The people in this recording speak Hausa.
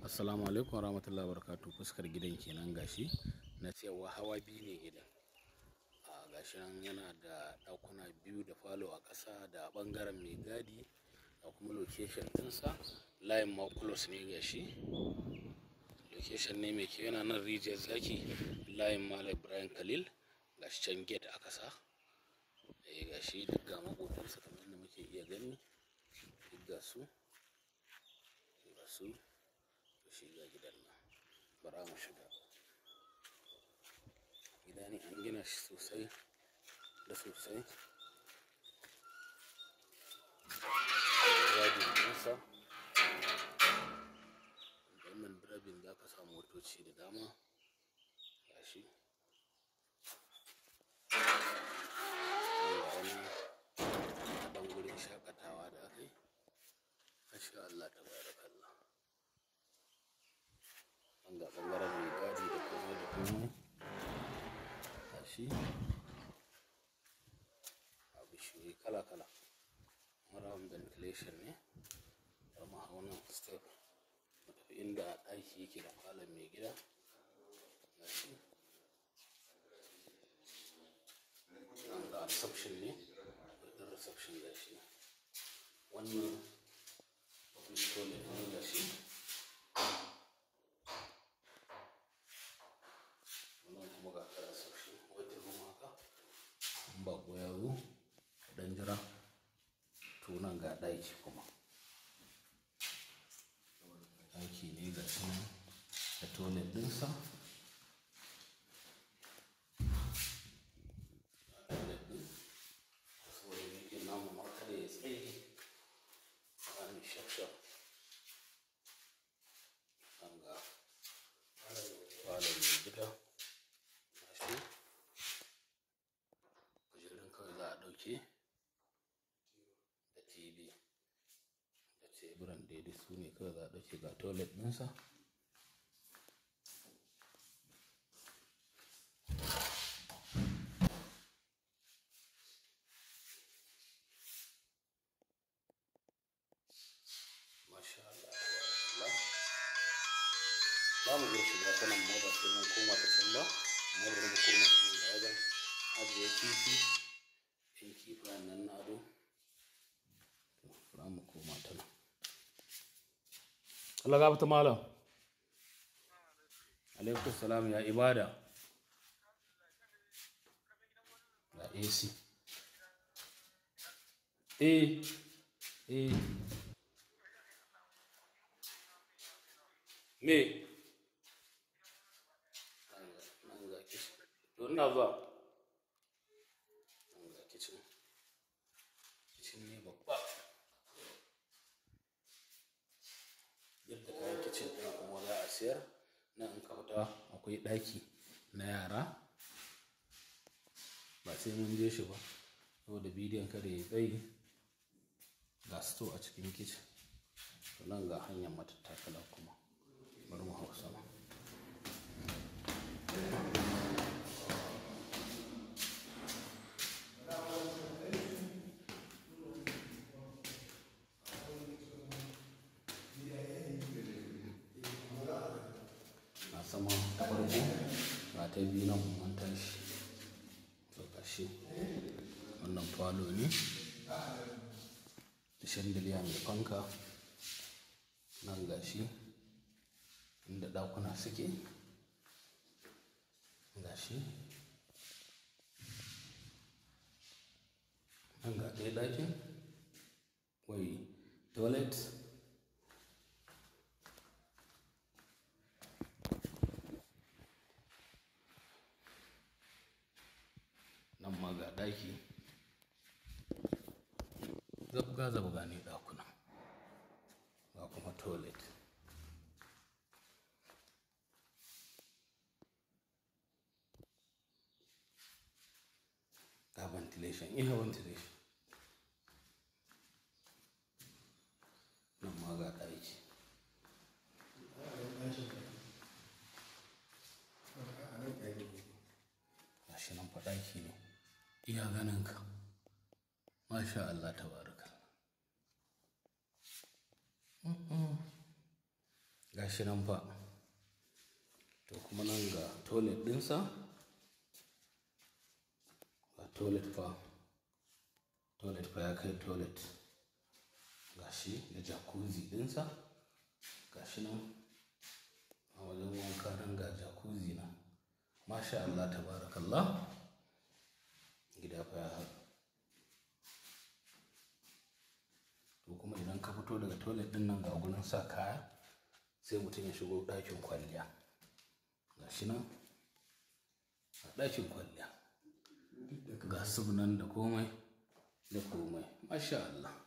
Assalamu alaikum warahmatullahi wabarakatuh. Fuskar gidan kenan gashi na cewa hawa biyu ne gidan. Gashi nan yana da ɗakuna biyu da falo a ƙasa da ɓangaren mai gadi da kuma location ɗinsa. Layin ma close ne gashi. Location ne mai kyau, yana nan Rijiyar Zaki, layin Malam Ibrahim Khalil. Gashi can gate aka sa. Gashi duk ga maƙotansa kamar yadda muke iya gani. Duk ga su. To shi ga gidan nan. Bara mu shiga. Gida ne an gina shi sosai da sosai. Gadin ɗinsa. Wannan drabin za ka samu motoci da dama. Gashi. Ɗan gurin shakatawa da aka yi. Masha Allah tabarakallah. An ga ɓangaren mai gadi da komai da komai. Gashi. Bishiyoyi kala-kala. Maraban ventilation ne. Mu hau nan step. Mu tafi inda ɗaki yake da falon mai gida. Gashi. Nan ga reception ne. Ɗin reception gashi. Wannan public toilet ne gashi. Wannan kuma ga reception. Waiting room haka. Baƙo ya zo. Dan jira. To nan ga ɗaki kuma. Ɗaki ne gashi nan da toilet ɗinsa. Namu ma kada ya tsaye. Wani shaf-shaf. An ga falon mai gida. Gashi. Kujerun kawai za a ɗauke. Da TV. Da teburan daidai su ne kawai za a ɗauke ga toilet ɗinsa. Masha Allah. Za mu iya shiga ta nan ma ba sai mun koma ta can ba. Amma bari mu koma ta nan da wajen ajiye kifi. In kifayen nan na ado. Za mu koma ta nan. Allah gafata malam. Alaikum salam ya ibada. Ga AC. Me? Nan ga kitchen. To ina zuwa. Nan ga kitchen. Kitchen ne babba. Yadda kayan kitchen ɗin kuma za a siyar. Nan in ka fita akwai ɗaki na yara. Ba sai mun je shi ba. Saboda bidiyon kada ya tsayi. Ga store a cikin kitchen. To nan ga hanyar matattakala kuma. Bari mu hau sama. Na sama ta farko ga ta biyu nan mun tashi. To gashi. Wannan falo ne. Da chandelier mai fanka. Nan gashi. Inda ɗakuna suke. Gashi. Nan ga ɗaya ɗakin. Toilet. Nan ma ga ɗaki. Zabga ne ɗakuna. Ga kuma toilet. Ga ventilation. Ventilation. Nan ma ga ɗaki. Gashi nan fa ɗaki ne. Iya ganin ka. Masha Allah tabarakallah. Ga gashi nan fa. To kuma nan ga toilet ɗinsa, ga toilet fa ya kai toilet, gashi da jacuzzi ɗinsa, gashi nan a wajen wanka nan ga jacuzzi na. Masha Allah tabarakallah, gida fa ya haɗu. To kuma idan ka fito daga toilet ɗin nan ga gurin sa kaya, sai mutum ya shigo ɗakin kwalliya. Gashi nan a ɗakin kwalliya, ga sub nan da komai da komai. Masha Allah.